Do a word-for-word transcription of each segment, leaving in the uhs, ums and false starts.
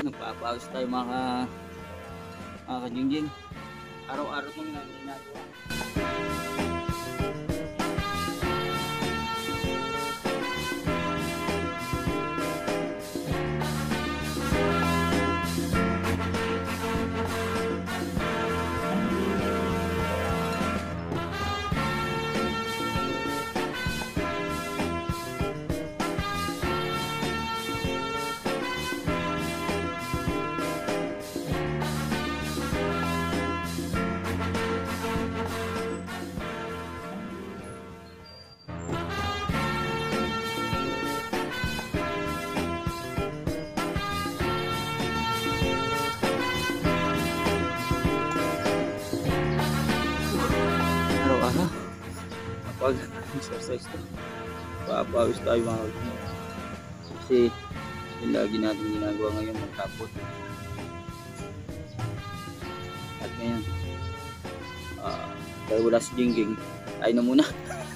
Nagpapawis tayo mga mga kajingjing. Araw-araw mong ginagawa. Araw-araw kapag exercise to, papawis tayo mga kajingjing. Kasi yung lagi natin ginagawa ngayon magtapot. At ngayon uh, dahil wala si Jingjing, tayo na muna.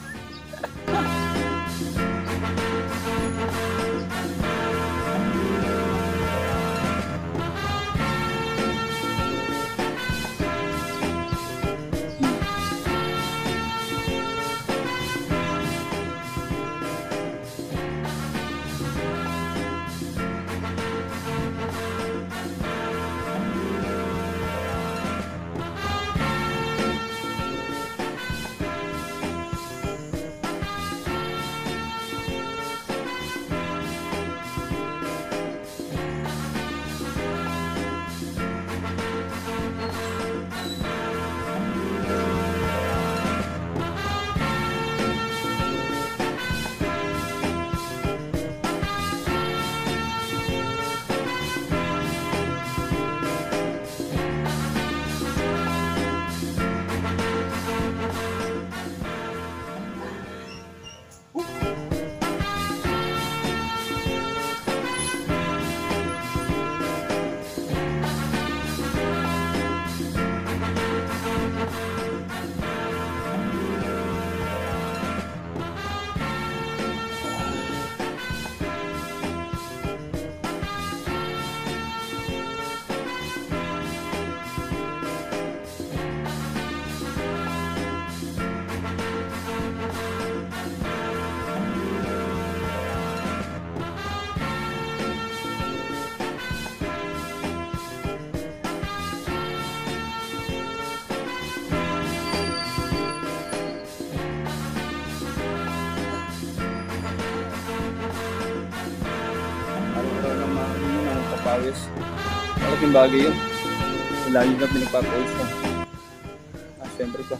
Pawis. Malaking bagay yun. Lagi ka pinagpapawis ka. Ah, siyempre pa.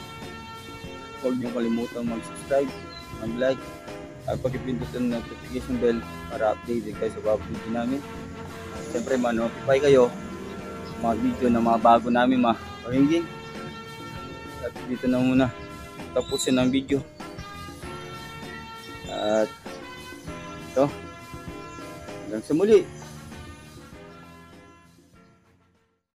Huwag niyo kalimutan mag-subscribe, mag-like, at pag-ipindot ng notification bell para updated kayo sa mga video namin. Siyempre ma-notify kayo mga video na mga bago namin mga kajingjing. At dito na muna tapusin ang video. At ito, hanggang sa muli.